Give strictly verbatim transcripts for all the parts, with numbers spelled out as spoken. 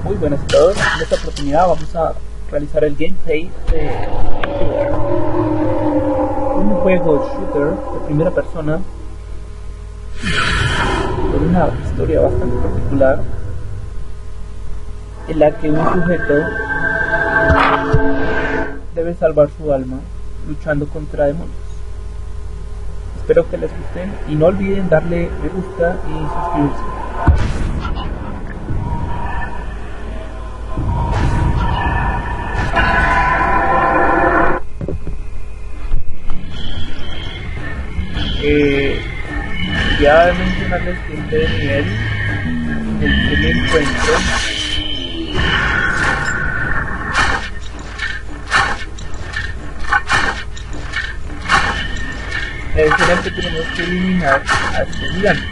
Muy buenas a todos. En esta oportunidad vamos a realizar el gameplay de Shooter, un juego shooter de primera persona con una historia bastante particular en la que un sujeto debe salvar su alma luchando contra demonios. Espero que les gusten y no olviden darle me gusta y suscribirse. Eh, ya mencionarles que este nivel en el que me encuentro es en el que tenemos que eliminar a este gigante.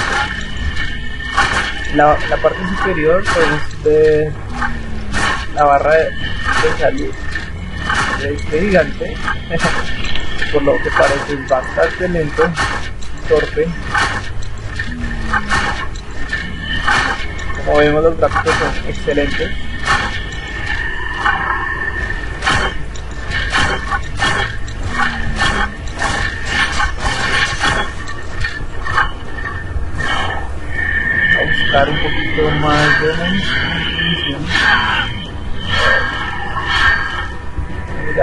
La, la parte superior podemos ver la barra de, de salud de este gigante. Por lo que parece bastante lento, torpe. Como vemos, los gráficos son excelentes. Vamos a buscar un poquito más de munición. Ya.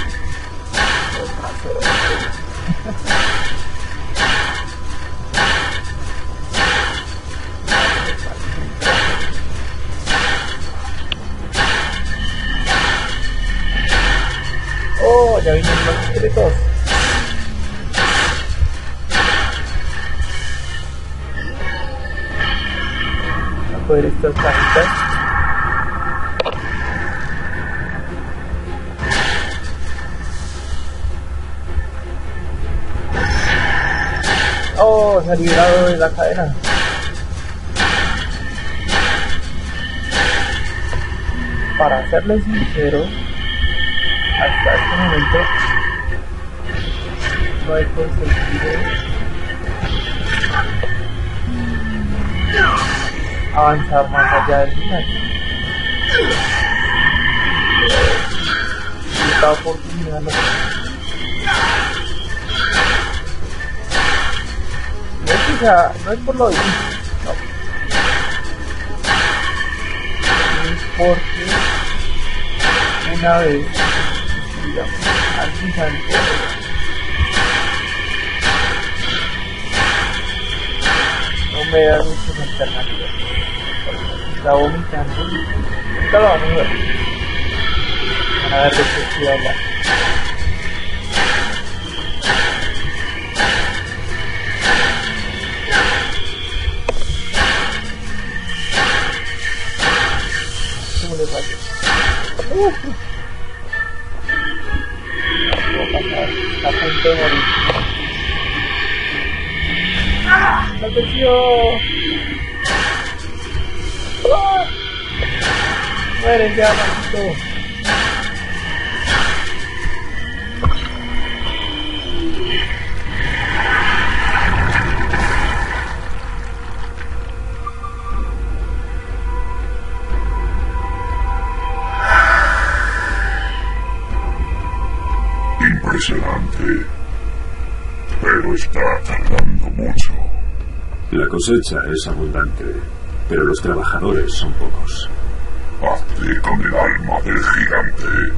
Oh, ya vienen los esqueletos. Vamos a poder estas cajitas. Oh, se ha liberado de la cadena. Para serles sincero, hasta este momento no he conseguido avanzar más allá del final. Esta oportunidad no. No es, que sea, no es por lo difícil, no. Es porque una vez, digamos, al gigante no me da muchas alternativas. Está vomitando. Ahorita lo vamos a ver. Van a ver de qué estoy hablando. ¿Cómo le falla? Uh, Está a punto de morir. ¡No venció! ¡Ah! ¡Mueren ya, maldito! Impresionante, pero está tardando mucho. La cosecha es abundante, pero los trabajadores son pocos. Hazte con el alma del gigante.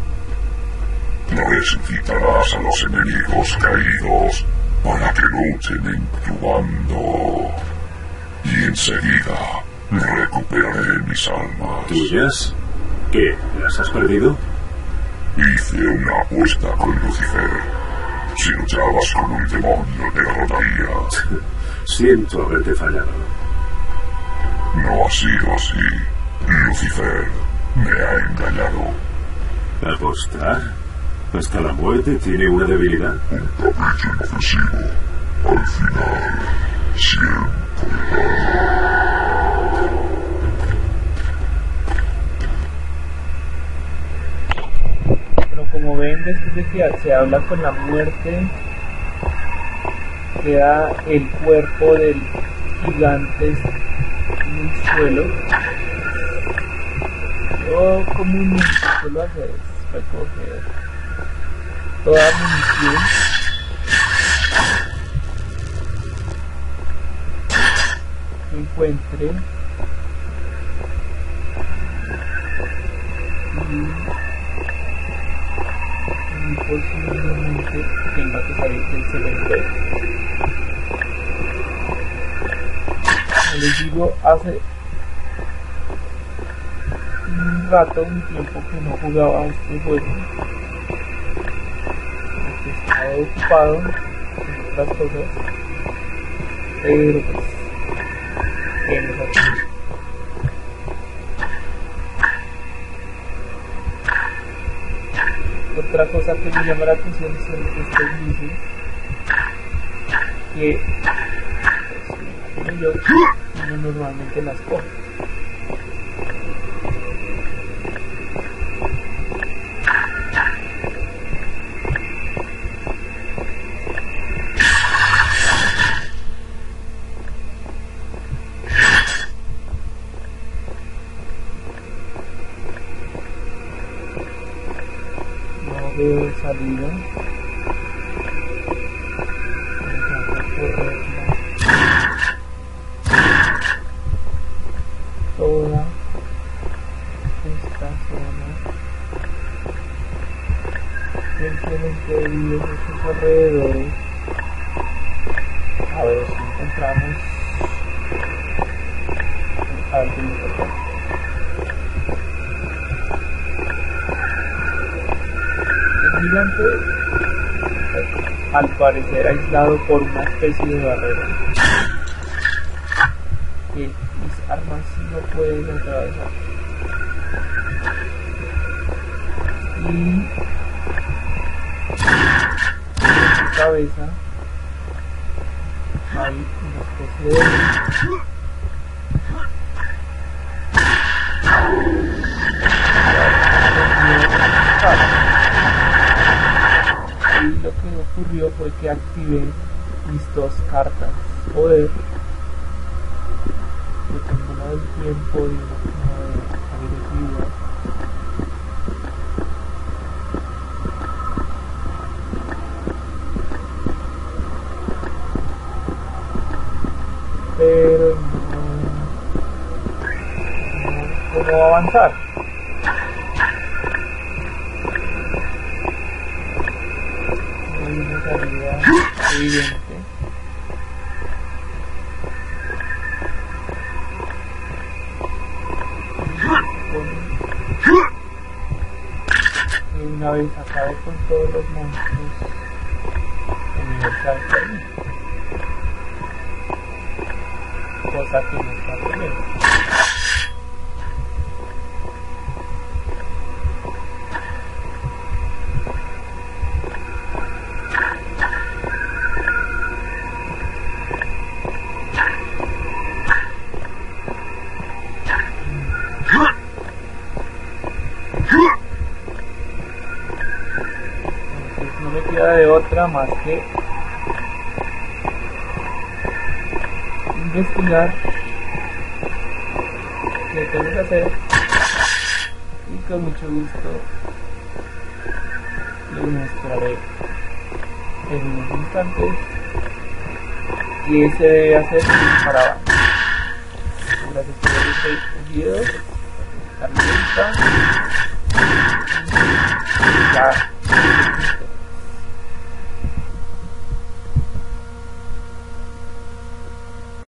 Resucitarás a los enemigos caídos para que luchen en tu bando. Y enseguida recuperaré mis almas. ¿Tuyas? ¿Qué? ¿Las has perdido? Hice una apuesta con Lucifer. Si luchabas con un demonio, te derrotaría. Siento haberte fallado. No ha sido así. Lucifer me ha engañado. ¿Apostar? ¿Hasta la muerte tiene una debilidad? Un capricho excesivo. Al final, siempre gana. Como ven, después de que se habla con la muerte, queda el cuerpo del gigante en el suelo Yo comúnmente suelo hacer es recoger toda munición que encuentre y posiblemente tenga que salir del cementerio. Como les digo, hace un rato, un tiempo que no jugaba este juego, porque estaba ocupado en otras cosas, pero pues tienes aquí. Otra cosa que me llama la atención son estos luces que, pues, me imagino yo, uno normalmente las coge. Veo salida. Toda esta zona del cementerio, sus alrededores. A ver si encontramos algo importante. Gigante, al parecer aislado por una especie de barrera que mis armas no pueden atravesar, y en su cabeza hay una especie de y lo que ocurrió fue que activé mis dos cartas poder, que tengo una del tiempo y una como de agresividad. Pero no, no, ¿cómo avanzar? Salida evidente. Y una vez acabe con todos los monstruos, el nivel se termina, cosa que no está ocurriendo. No me queda de otra más que investigar qué tengo que hacer, y con mucho gusto les mostraré en unos instantes qué se debe hacer para avanzar. Gracias por ver este video. Hasta la vista.